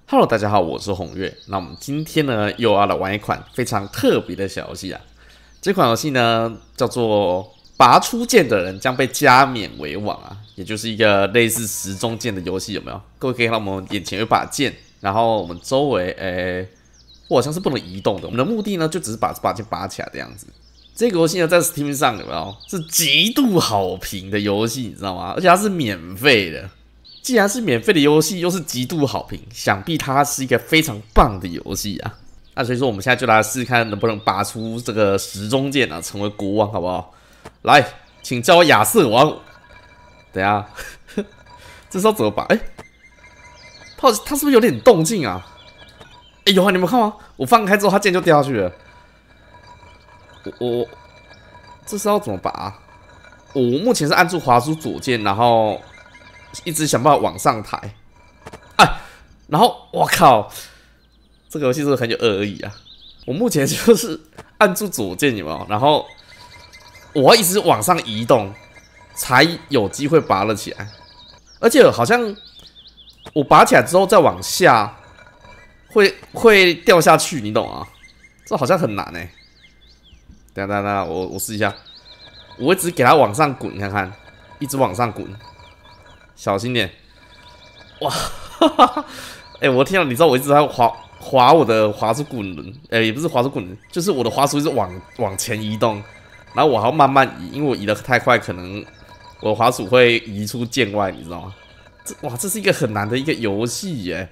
Hello， 大家好，我是红月。那我们今天呢，又要来玩一款非常特别的小游戏啊。这款游戏呢，叫做拔出剑的人将被加冕为王啊，也就是一个类似时钟剑的游戏，有没有？各位可以看到我们眼前有一把剑，然后我们周围，我好像是不能移动的。我们的目的呢，就只是把这把剑拔起来的样子。这个游戏呢，在 Steam 上有没有？是极度好评的游戏，你知道吗？而且它是免费的。既然是免费的游戏，又是极度好评，想必它是一个非常棒的游戏啊！那所以说，我们现在就来试试看能不能拔出这个时钟剑啊，成为国王，好不好？来，请叫我亚瑟王。等一下，这是要怎么拔？它是不是有点动静啊？有啊，你们看吗？我放开之后，它剑就掉下去了。我这是要怎么拔啊？我目前是按住滑鼠左键，然后一直想办法往上抬，然后我靠，这个游戏是不是很有恶意啊？我目前就是按住左键，有没有？然后我要一直往上移动，才有机会拔了起来。而且好像我拔起来之后再往下，会掉下去，你懂吗？这好像很难欸。等下，我试一下，我一直给它往上滚，看看，一直往上滚。小心点！哇，我天啊！你知道我一直在滑我的滑鼠滚轮，也不是滑鼠滚轮，就是我的滑鼠一直往前移动，然后我还要慢慢移，因为我移得太快，可能我的滑鼠会移出剑外，你知道吗？这是一个很难的一个游戏耶！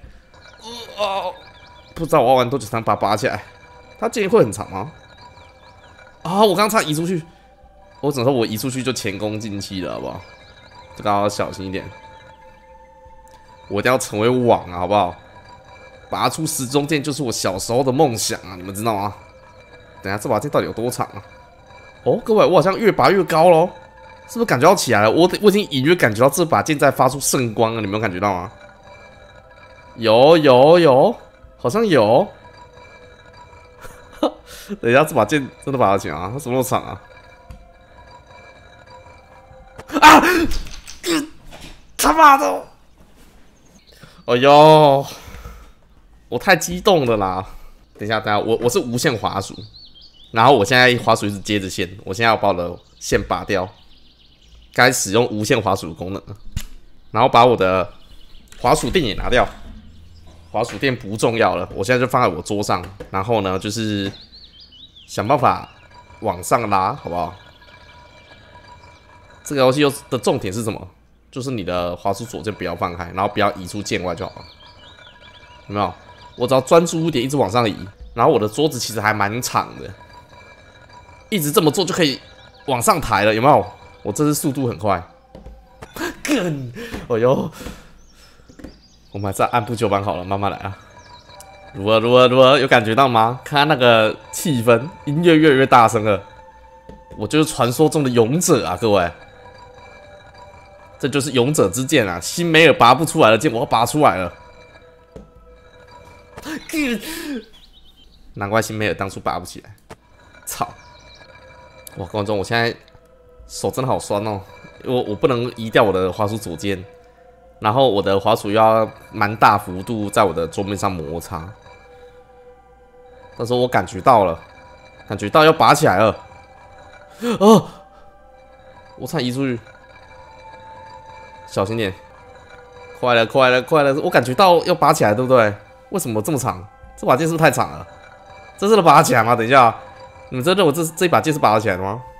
不知道我要玩多久才能把它拔起来？它剑会很长吗？我刚差移出去，我只能说我移出去就前功尽弃了，好不好？这个要小心一点，我一定要成为王啊，好不好？拔出时钟剑就是我小时候的梦想啊，你们知道吗？等一下这把剑到底有多长啊？各位，我好像越拔越高咯，是不是感觉要起来了？我已经隐约感觉到这把剑在发出圣光了，你们有感觉到吗？有，好像有。等一下，这把剑真的拔得起来啊？它什么时候长啊？他妈的！哎呦，我太激动了啦！等一下，我是无线滑鼠，然后我现在滑鼠一直接着线，我现在要把我的线拔掉，该使用无线滑鼠的功能了，然后把我的滑鼠垫也拿掉，滑鼠垫不重要了，我现在就放在我桌上，然后呢，就是想办法往上拉，好不好？这个游戏的重点是什么？就是你的滑鼠左键不要放开，然后不要移出剑外就好了。有没有？我只要专注一点，一直往上移，然后我的桌子其实还蛮长的，一直这么做就可以往上抬了。有没有？我这次速度很快。哎呦，我们还是按部就班好了，慢慢来啊。如何？有感觉到吗？看那个气氛，音乐越来越大声了。我就是传说中的勇者啊，各位。这就是勇者之剑啊！辛梅尔拔不出来的剑，我要拔出来了。难怪辛梅尔当初拔不起来。操！哇，观众，我现在手真的好酸哦，因为我不能移掉我的滑鼠左键，然后我的滑鼠又要蛮大幅度在我的桌面上摩擦。但是我感觉到了，要拔起来了。我差点移出去。小心点，快了！我感觉到要拔起来，对不对？为什么这么长？这把剑是不是太长了？这是能拔起来吗？等一下，你们真的认为这一把剑是拔得起来的吗？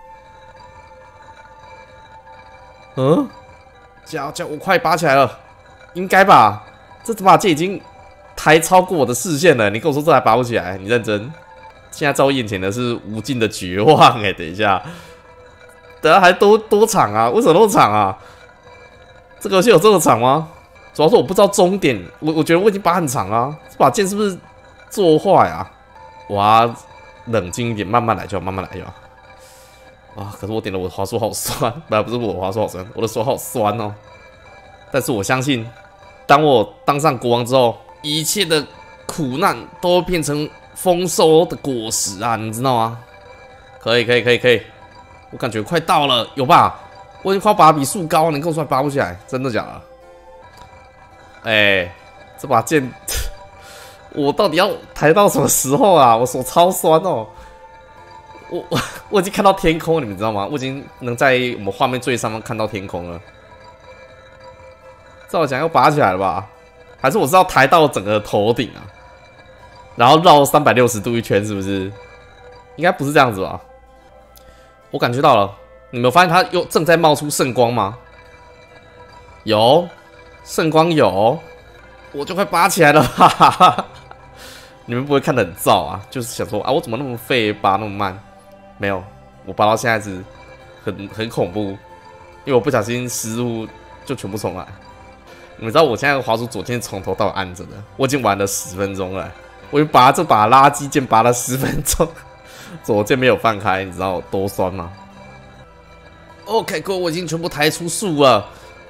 我快拔起来了，应该吧？这把剑已经抬超过我的视线了，你跟我说这还拔不起来？你认真？现在在我眼前的是无尽的绝望等一下，等下还多长啊？为什么那么长啊？这个游戏有这么长吗？主要是我不知道终点，我觉得我已经拔很长了，这把剑是不是做坏啊？我要冷静一点，慢慢来就好。可是我点了我的滑鼠好酸，不是我的滑鼠好酸，我的手好酸哦。但是我相信，当我当上国王之后，一切的苦难都会变成丰收的果实啊，你知道吗？可以，我感觉快到了，有吧？我已经快拔比树高，你跟我说还拔不起来，真的假的？这把剑我到底要抬到什么时候啊？我手超酸哦！我已经看到天空，你们知道吗？我已经能在我们画面最上方看到天空了。照讲要拔起来了吧？还是我是要抬到整个头顶啊？然后绕360度一圈，是不是？应该不是这样子吧？我感觉到了，你们有发现它又正在冒出圣光吗？有，圣光有，我就快拔起来了吧？你们不会看得很燥啊？就是想说啊，我怎么那么废，拔那么慢？没有，我拔到现在是很恐怖，因为我不小心失误就全部重来。你们知道我现在滑鼠左键从头到尾按着的，我已经玩了10分钟了，我就拔这把垃圾键拔了10分钟，左键没有放开，你知道我多酸吗 ？OK， 各位，我已经全部抬出树了，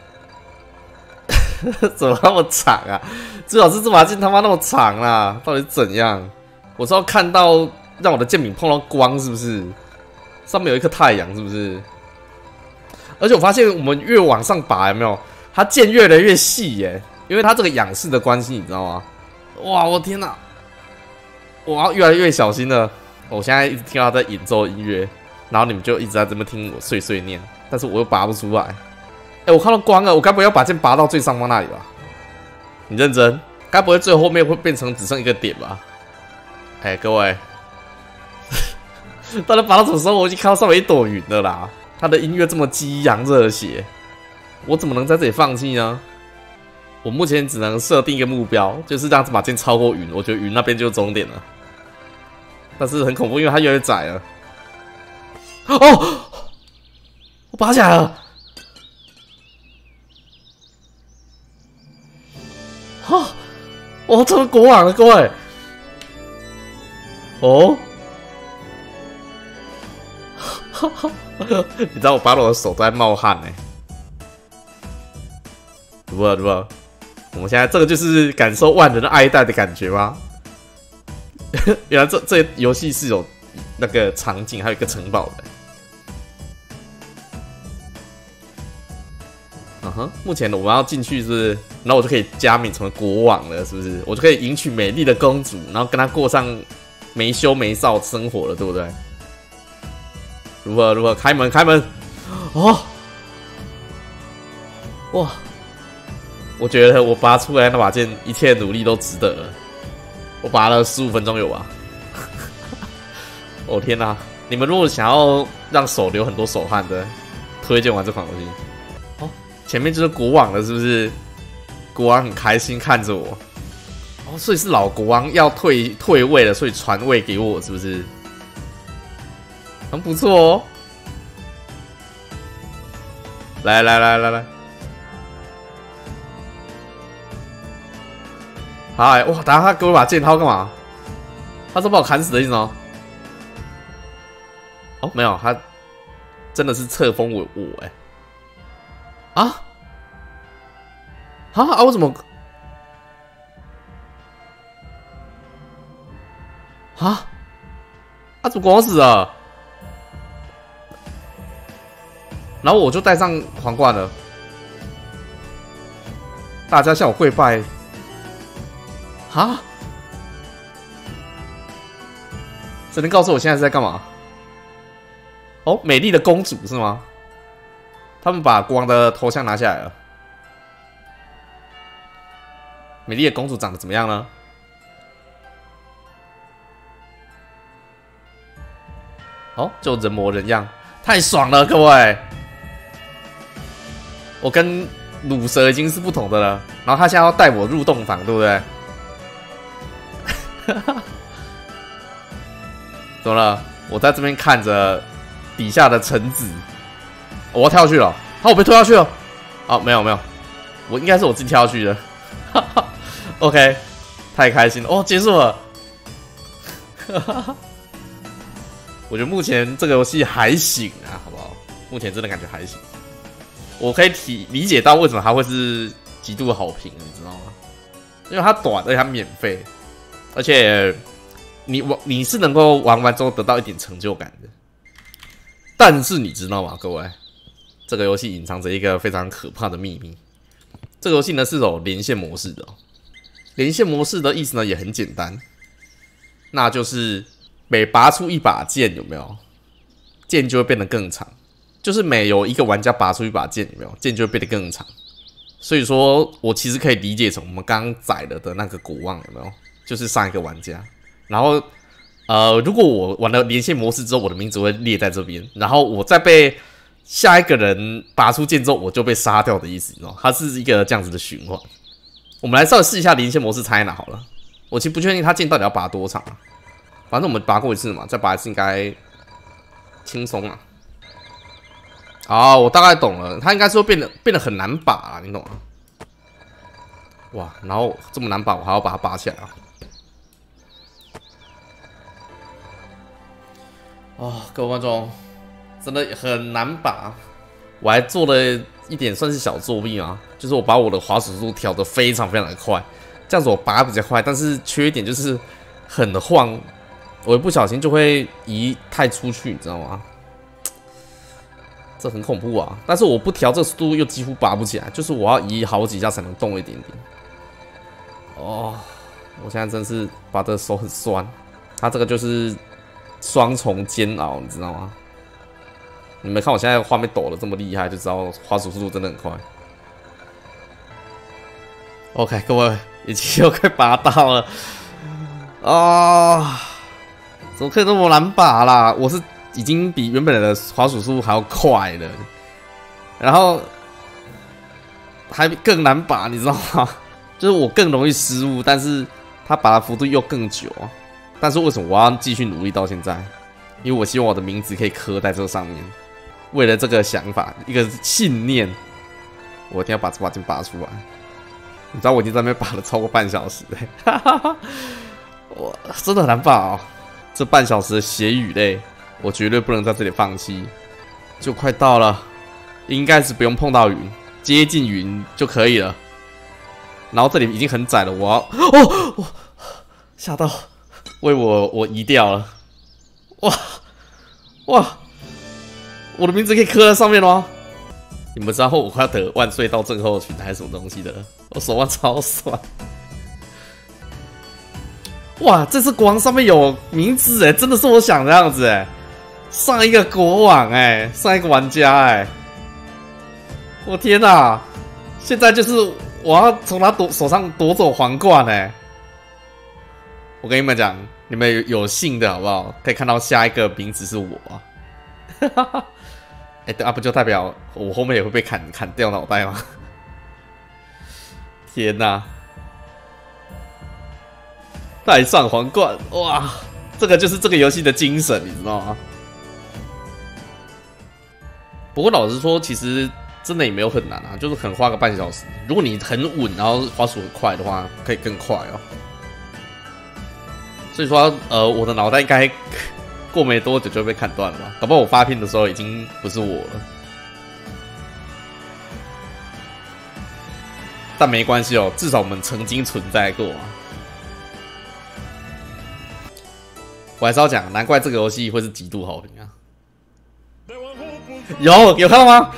怎么那么长啊？最好是这把剑他妈那么长啊，到底是怎样？我是要看到让我的剑柄碰到光，是不是？上面有一颗太阳，是不是？而且我发现我们越往上拔，有没有？它剑越来越细耶，因为它这个仰视的关系，你知道吗？哇，我天哪！我要越来越小心了。我现在一直听到在演奏音乐，然后你们就一直在这边听我碎碎念，但是我又拔不出来。我看到光了，我该不会要把剑拔到最上方那里吧？你认真？该不会最后面会变成只剩一个点吧？各位，到底拔到什么时候？我已经看到上面一朵云了啦。它的音乐这么激昂热血。我怎么能在这里放弃呢？我目前只能设定一个目标，就是让这把剑超过云。我觉得云那边就是终点了，但是很恐怖，因为它越来越窄了。哦，我拔起来了！哈，我成为国王了，各位！哦，你知道我拔了我的手都在冒汗呢。如何？我们现在这个就是感受万人爱戴的感觉吗？原来这游戏是有那个场景，还有一个城堡的。目前我们要进去是不是？然后我就可以加冕成为国王了，是不是？我就可以迎娶美丽的公主，然后跟她过上没羞没臊生活了，对不对？如何？开门！哦，哇！我觉得我拔出来那把剑，一切努力都值得了。我拔了15分钟有吧？哦天哪！你们如果想要让手流很多手汗的，推荐玩这款游戏。哦，前面就是国王了，是不是？国王很开心看着我。哦，所以是老国王要退位了，所以传位给我，是不是？很不错哦。来。嗨，哇！等下他给我把剑，他要干嘛？他是把我砍死的意思吗？哦，没有，他真的是册封我啊！我怎么怎么光死了？然后我就戴上皇冠了，大家向我跪拜。只能告诉我现在是在干嘛？哦，美丽的公主是吗？他们把国王的头像拿下来了。美丽的公主长得怎么样呢？哦，就人模人样，太爽了，各位！我跟鲁蛇已经是不同的了，然后他现在要带我入洞房，对不对？怎么了？我在这边看着底下的臣子，我要跳下去了。我被推下去了。没有，我应该是我自己跳下去的。OK， 太开心了。哦，结束了。我觉得目前这个游戏还行啊，好不好？目前真的感觉还行。我可以理解到为什么它会是极度好评，你知道吗？因为它短，而且它免费，而且你是能够玩完之后得到一点成就感的。但是你知道吗，各位？这个游戏隐藏着一个非常可怕的秘密。这个游戏呢是有连线模式的哦。 连线模式的意思呢也很简单，那就是每拔出一把剑，有没有？剑就会变得更长。就是每有一个玩家拔出一把剑，有没有？剑就会变得更长。所以说我其实可以理解成我们刚刚宰了的那个国王，有没有？就是上一个玩家。然后如果我玩了连线模式之后，我的名字会列在这边，然后我再被下一个人拔出剑之后，我就被杀掉的意思，你知道吗？它是一个这样子的循环。我们来稍微试一下连线模式猜哪好了。我其实不确定他剑到底要拔多长啊，反正我们拔过一次嘛，再拔一次应该轻松啊。我大概懂了，它应该是会变得很难拔啊，你懂吗？哇，然后这么难拔，我还要把它拔起来啊！各位观众，真的很难拔。我还做了一点算是小作弊啊，就是我把我的滑鼠速度调得非常非常的快，这样子我拔比较快，但是缺点就是很晃，我一不小心就会移太出去，你知道吗？这很恐怖啊！但是我不调这速度又几乎拔不起来，就是我要移好几下才能动一点点。我现在真是拔的手很酸，它这个就是双重煎熬，你知道吗？你们看我现在画面抖的这么厉害，就知道滑鼠速度真的很快。OK， 各位已经又快拔到了怎么可以那么难拔啦？我是已经比原本的滑鼠速度还要快了，然后还更难拔，你知道吗？就是我更容易失误，但是他拔的幅度又更久啊。但是为什么我要继续努力到现在？因为我希望我的名字可以刻在这上面。为了这个想法，一个信念，我一定要把这把剑拔出来。你知道我已经在那边拔了超过半小时我真的很难拔哦。这半小时的血与泪，我绝对不能在这里放弃。就快到了，应该是不用碰到云，接近云就可以了。然后这里已经很窄了，我要吓到，为我移掉了。哇！我的名字可以刻在上面了吗？你们知道我快要得万岁到症候群还是什么东西的了？我手腕超酸。哇，这次国王上面有名字哎，真的是我想的样子哎。上一个国王哎，上一个玩家哎，我天哪！现在就是我要从他手上夺走皇冠哎。我跟你们讲，你们有幸的好不好？可以看到下一个名字是我啊。不就代表我后面也会被砍掉脑袋吗？天哪！戴上皇冠，哇！这个就是这个游戏的精神，你知道吗？不过老实说，其实真的也没有很难啊，就是可能花个半小时。如果你很稳，然后滑鼠很快的话，可以更快哦。所以说，我的脑袋应该过没多久就被砍断了吧？搞不好我发片的时候已经不是我了。但没关系哦，至少我们曾经存在过啊。我还是要讲，难怪这个游戏会是极度好评啊！有看到吗？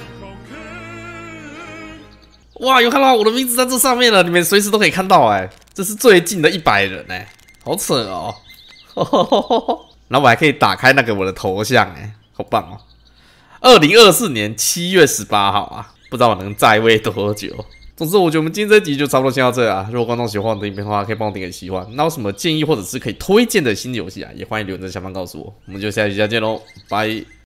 哇，有看到吗？我的名字在这上面了，你们随时都可以看到哎，这是最近的100人哎，好扯哦！然后我还可以打开那个我的头像哎，好棒哦！2024年7月18号啊，不知道我能在位多久。总之，我觉得我们今天这集就差不多先到这啊。如果观众喜欢我的影片的话，可以帮我点个喜欢。那有什么建议或者是可以推荐的新游戏啊，也欢迎留言在下方告诉我。我们就下期再见喽，拜。